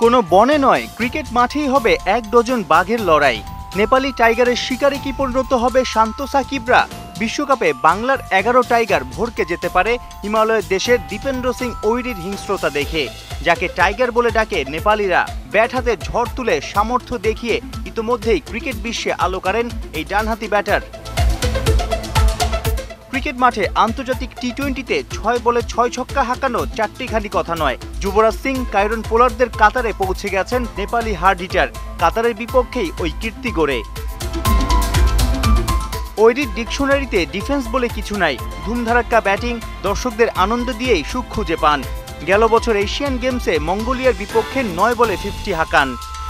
কোনো বনে নয়, ক্রিকেট মাঠেই হবে এক ডজন বাঘের লড়াই। নেপালি টাইগারের শিকারে কি পরিণত হবে শান্ত সাকিবরা? বিশ্বকাপে বাংলার ১১ টাইগার ভরকে যেতে পারে হিমালয়ের দেশের দীপেন্দ্র সিং ওইরির হিংস্রতা দেখে, যাকে টাইগার বলে ডাকে নেপালিরা। ব্যাট হাতে ঝড় তুলে সামর্থ্য দেখিয়ে ইতোমধ্যেই ক্রিকেট বিশ্বে আলো কাড়েন এই ডানহাতি ব্যাটার। ক্রিকেট মাঠে আন্তর্জাতিক টি-20তে ৬ বলে ৬ ছক্কা হাঁকানো চারটিখানি কথা নয়। যুবরাজ সিং, কাইরন পোলার্ডদের কাতারে পৌঁছে গেছেন নেপালি হার্ড হিটার। কাতারের বিপক্ষেই ওই কীর্তি গড়ে। ওইরির ডিকশনারিতে ডিফেন্স বলে কিছু নাই, ধুমধারাক্কা ব্যাটিং, দর্শকদের আনন্দ দিয়েই সুখ খুঁজে পান। গেল বছর এশিয়ান গেমসে মঙ্গোলিয়ার বিপক্ষে ৯ বলে 50 হাঁকান।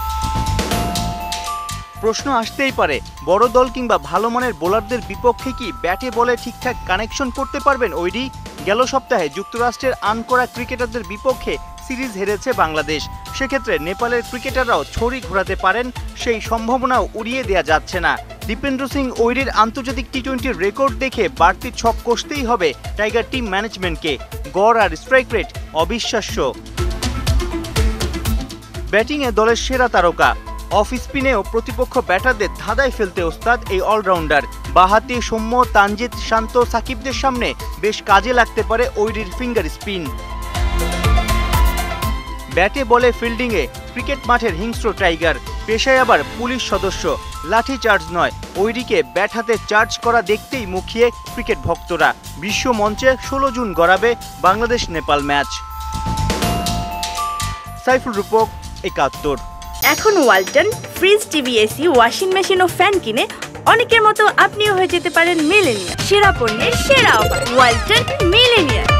প্রশ্ন আসতেই পারে, বড় দল কিংবা ভালো মানের বোলারদের বিপক্ষে কি ব্যাটে বলে ঠিকঠাক কানেকশন করতে পারবেন ওইরি? গেল সপ্তাহে যুক্তরাষ্ট্রের আনকরা ক্রিকেটারদের বিপক্ষে সিরিজ হেরেছে বাংলাদেশ। সেক্ষেত্রে নেপালের ক্রিকেটাররাও ছড়ি ঘোরাতে পারেন, সেই সম্ভাবনাও উড়িয়ে দেওয়া যাচ্ছে না। দীপেন্দ্র সিং ওইরির আন্তর্জাতিক টি-20 রেকর্ড দেখে বাড়তি ছক কষতেই হবে টাইগার টিম ম্যানেজমেন্টকে। গড় আর স্ট্রাইক রেট অবিশ্বাস্য। ব্যাটিংয়ে দলের সেরা তারকা, অফ স্পিনেও প্রতিপক্ষ ব্যাটারদের ধাঁধায় ফেলতে ওস্তাদ এই অলরাউন্ডার। বাঁহাতি সৌম্য, তানজিদ, শান্ত, সাকিবদের সামনে বেশ কাজে লাগতে পারে ওইরির ফিঙ্গার স্পিন। ব্যাটে বলে ফিল্ডিংয়ে ক্রিকেট মাঠের হিংস্র টাইগার, পেশায় আবার পুলিশ সদস্য। লাঠি চার্জ নয়, ওইরিকে ব্যাট হাতে চার্জ করা দেখতেই মুখিয়ে ক্রিকেট ভক্তরা। বিশ্ব মঞ্চে ১৬ জুন গড়াবে বাংলাদেশ নেপাল ম্যাচ। সাইফুল রূপক, ৭১। এখন Walton fridge, TV, AC, washing machine ও ফ্যান কিনে অনেকের মতো আপনিও হয়ে যেতে পারেন মিলেনিয়ার। সেরা পণ্যের সেরা অফার, ওয়ালটন মিলেনিয়ার।